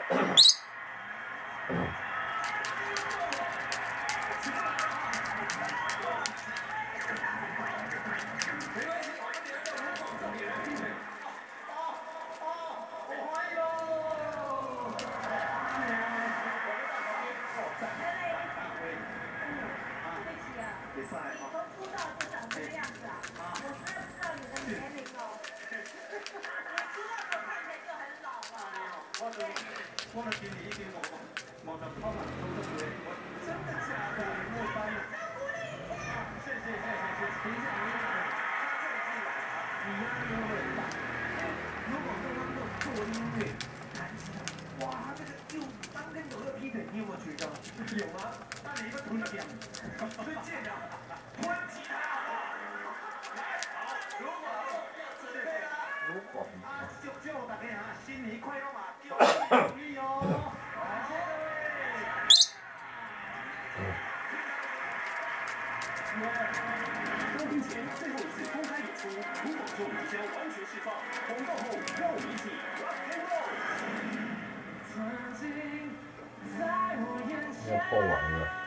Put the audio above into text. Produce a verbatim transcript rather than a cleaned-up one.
我的心里已经无无十套人做得出来，我真的假的？我答应。谢谢谢谢谢谢，等一下我讲，他这个是你压力会不会很大？如果跟他们做音乐、弹吉他，哇，这个又当天有个劈腿，你有没有觉得？有吗？那你一个图你讲，最贱的，弹吉他好不好？来，好，如果谢谢如果啊，祝祝大家啊，新年快乐嘛，恭喜如意哦！感谢各位。收听前最后一次公开演出，如果说即将完全释放，广告后让我们一起 rock and roll。 要破完了。